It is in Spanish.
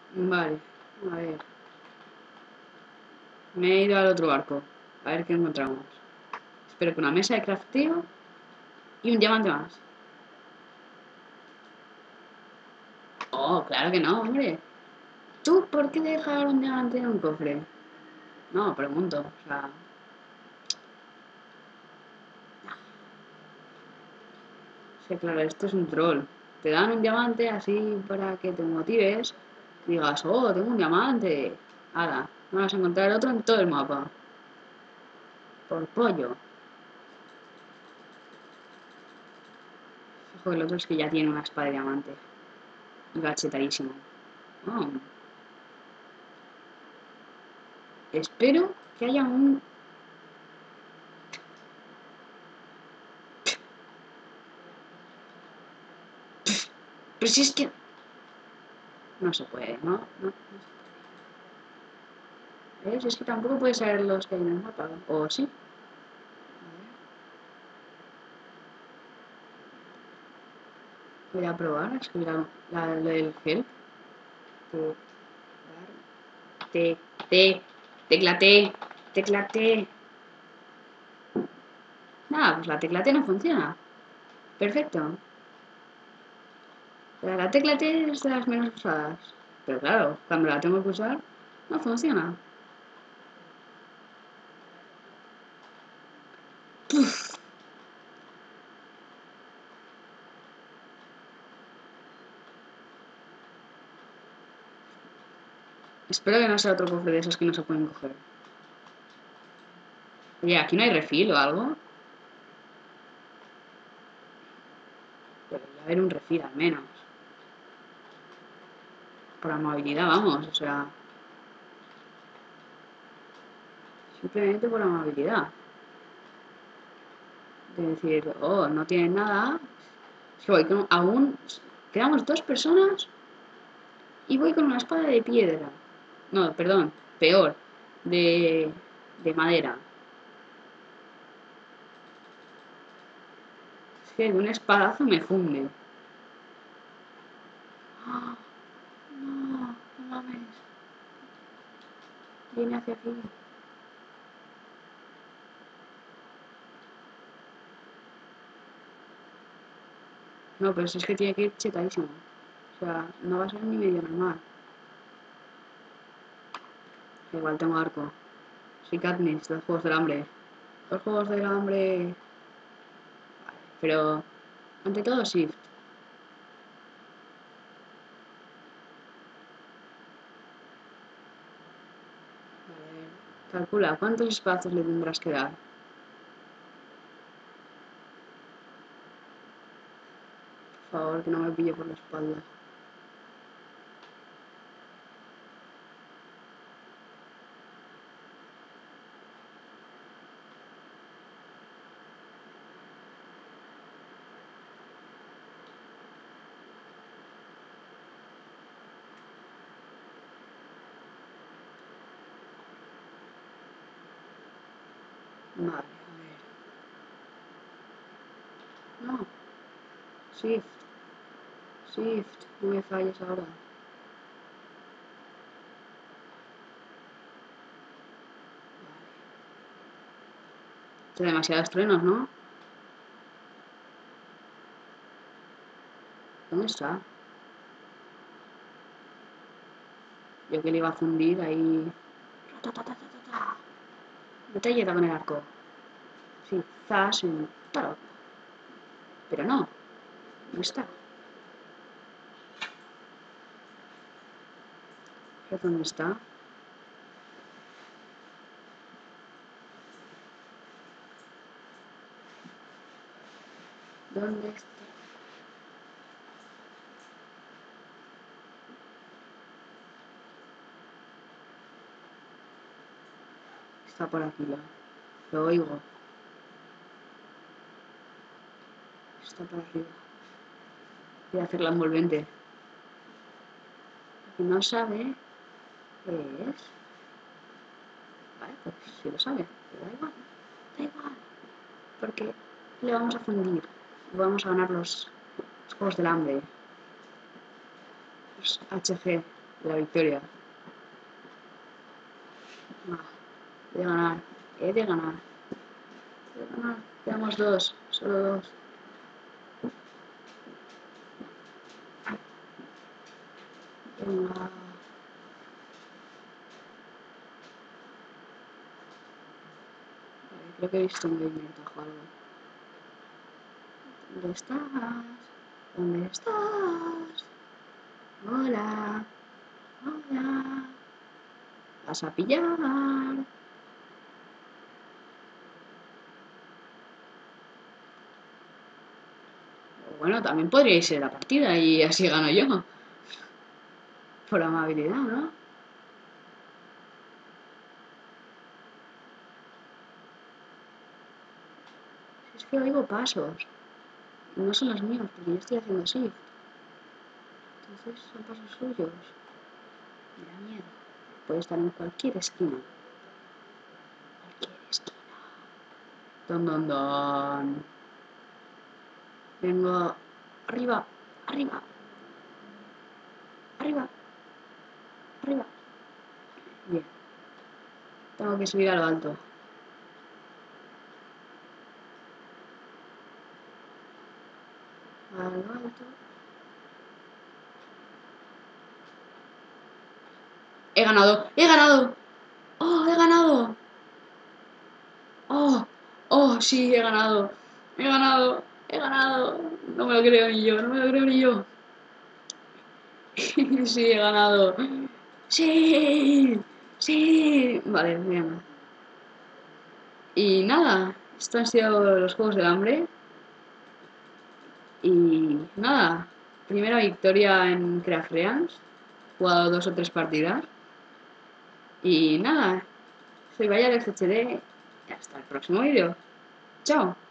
Vale, a ver. Me he ido al otro barco. A ver qué encontramos. Espero que una mesa de crafteo y un diamante más. Oh, claro que no, hombre. ¿Tú por qué dejar un diamante en un cofre? No, pregunto. O sea, es que claro, esto es un troll. Te dan un diamante así para que te motives. Y digas, oh, tengo un diamante. Hala, no vas a encontrar otro en todo el mapa. Por pollo. Fijo que el otro es que ya tiene una espada de diamante. Gachetadísimo. Oh, espero que haya un... Pero si es que... No se puede, ¿no? No se puede. ¿Ves? Es que tampoco puedes saber los que hay en el mapa. ¿O sí? Voy a probar a escribir lo del help. T, T, tecla T, tecla T. Nada, pues la tecla T no funciona. Perfecto. La tecla T es de las menos usadas. Pero claro, cuando la tengo que usar, no funciona. Uf. Espero que no sea otro cofre de esos que no se pueden coger. Oye, ¿aquí no hay refil o algo? Debería haber un refil al menos. Por amabilidad, vamos, o sea... Simplemente por amabilidad. De decir, oh, no tienen nada. Es que voy con... Aún... Quedamos dos personas y voy con una espada de piedra. No, perdón, peor. De madera. Es que un espadazo me funde. ¡Ah! No, no mames. Viene hacia aquí. No, pero si es que tiene que ir chetadísimo. O sea, no va a ser ni medio normal. Igual tengo arco. Soy Katniss, los Juegos del Hambre. Los Juegos del Hambre. Vale, pero ante todo Shift. Vale, calcula, ¿cuántos espacios le tendrás que dar? Por favor, que no me pille por la espalda. Vale, a ver. No, Shift, Shift, no me falles ahora. Vale. Demasiados truenos, ¿no? ¿Dónde está? Yo que le iba a fundir ahí. Metalleta con el arco. Sí, zas en todo. Pero no, no está. ¿Pero dónde está? ¿Dónde está? Está por aquí, lo oigo. Está por arriba. Voy a hacer la envolvente. Lo que no sabe es... Vale, pues sí lo sabe. Pero da igual, da igual. Porque le vamos a fundir. Y vamos a ganar los Juegos del Hambre. Los HG. de la victoria. De ganar, he de ganar. De ganar. Quedamos dos, solo dos. Venga. Creo que he visto un gamer o algo. ¿Dónde estás? ¿Dónde estás? Hola. Hola. ¿Vas a pillar? Bueno, también podríais ir a la partida y así gano yo. Por amabilidad, ¿no? Es que oigo pasos. Y no son los míos, porque yo estoy haciendo shift. Entonces son pasos suyos. Me da miedo. Puede estar en cualquier esquina. Cualquier esquina. Don, don, don. Vengo. Arriba. Arriba. Arriba. Arriba. Bien. Tengo que subir a lo alto. A lo alto. He ganado. He ganado. Oh, he ganado. Oh, oh, sí, he ganado. He ganado. He ganado. No me lo creo ni yo. No me lo creo ni yo. Sí, he ganado. Sí. Sí. Vale, bien. Y nada, estos han sido los Juegos del Hambre. Y nada, primera victoria en Crash Realms. He jugado 2 o 3 partidas. Y nada, soy Vaya de HD. Y hasta el próximo vídeo. Chao.